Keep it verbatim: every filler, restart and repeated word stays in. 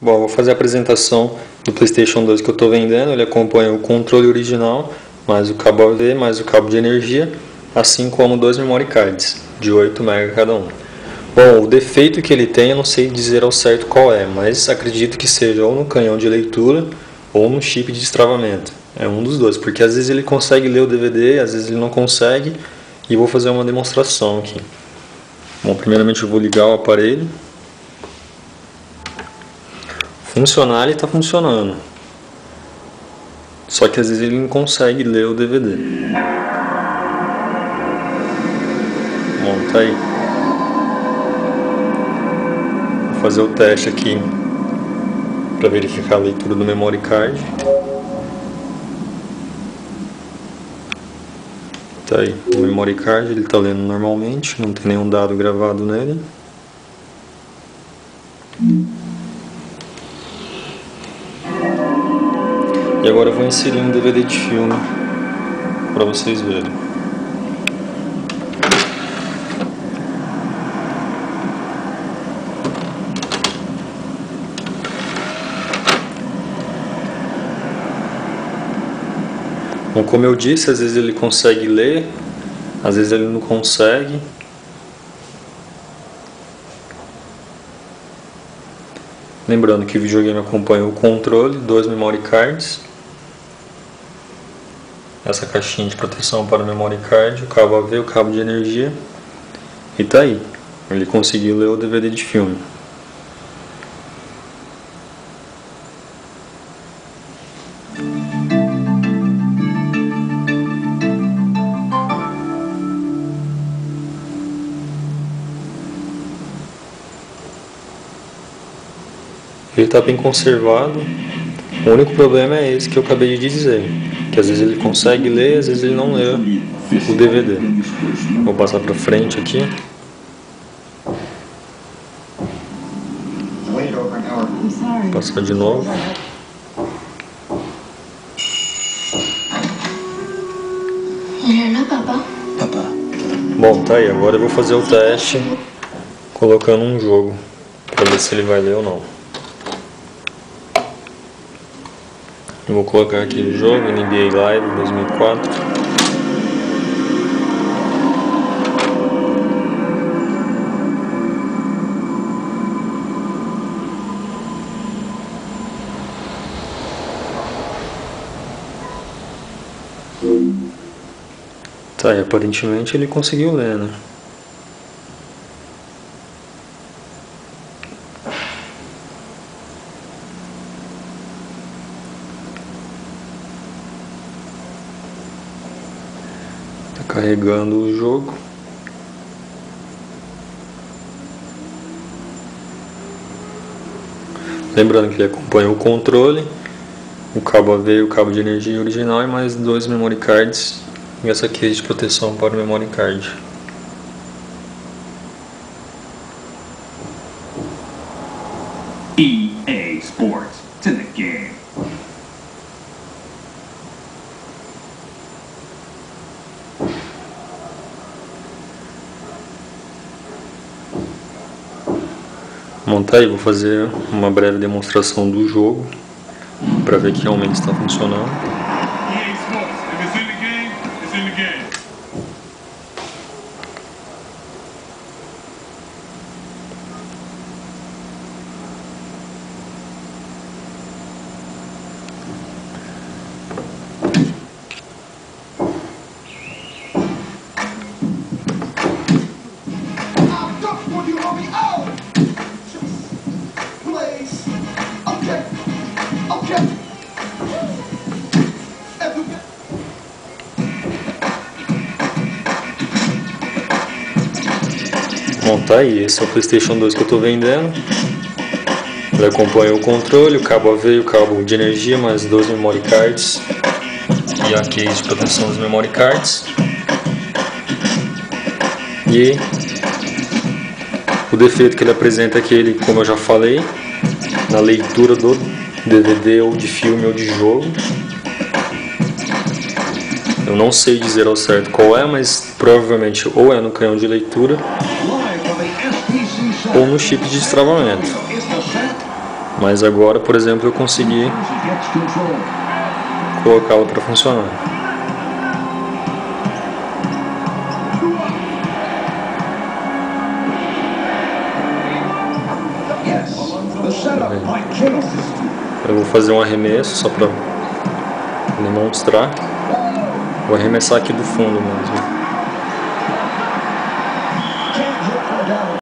Bom, vou fazer a apresentação do PlayStation dois que eu estou vendendo. Ele acompanha o controle original, mais o cabo A V, mais o cabo de energia, assim como dois memory cards, de oito megabytes cada um. Bom, o defeito que ele tem eu não sei dizer ao certo qual é, mas acredito que seja ou no canhão de leitura ou no chip de destravamento. É um dos dois, porque às vezes ele consegue ler o D V D, às vezes ele não consegue, e vou fazer uma demonstração aqui. Bom, primeiramente eu vou ligar o aparelho. Funcionar, ele está funcionando. Só que às vezes ele não consegue ler o D V D. Bom, tá aí. Vou fazer o teste aqui para verificar a leitura do memory card. Tá aí, o memory card ele está lendo normalmente, não tem nenhum dado gravado nele. E agora eu vou inserir um D V D de filme para vocês verem. Bom, como eu disse, às vezes ele consegue ler, às vezes ele não consegue. Lembrando que o videogame acompanha o controle, dois memory cards, essa caixinha de proteção para o memory card, o cabo A V, o cabo de energia, e tá aí, ele conseguiu ler o D V D de filme. Ele está bem conservado. O único problema é esse que eu acabei de dizer, que às vezes ele consegue ler, às vezes ele não lê o D V D. Vou passar para frente aqui. Passar de novo. Bom, tá aí. Agora eu vou fazer o teste colocando um jogo para ver se ele vai ler ou não. Eu vou colocar aqui o jogo N B A Live dois mil e quatro. Tá, e aparentemente ele conseguiu ler, né? Carregando o jogo. Lembrando que ele acompanha o controle, o cabo A V e o cabo de energia original e mais dois memory cards e essa case de proteção para o memory card. E A Sports, to the game. Bom, tá aí, vou fazer uma breve demonstração do jogo para ver que realmente está funcionando. E A Sports, if it's in the game, it's in the game. Bom, tá aí, esse é o PlayStation dois que eu estou vendendo. Ele acompanha o controle, o cabo A V e o cabo de energia, mais dois memory cards e a case de proteção dos memory cards. E o defeito que ele apresenta é que ele, como eu já falei, na leitura do D V D ou de filme ou de jogo. Eu não sei dizer ao certo qual é, mas provavelmente ou é no canhão de leitura ou no chip de destravamento. Mas agora, por exemplo, eu consegui colocá-lo para funcionar. Eu vou fazer um arremesso só para demonstrar. Vou arremessar aqui do fundo mesmo.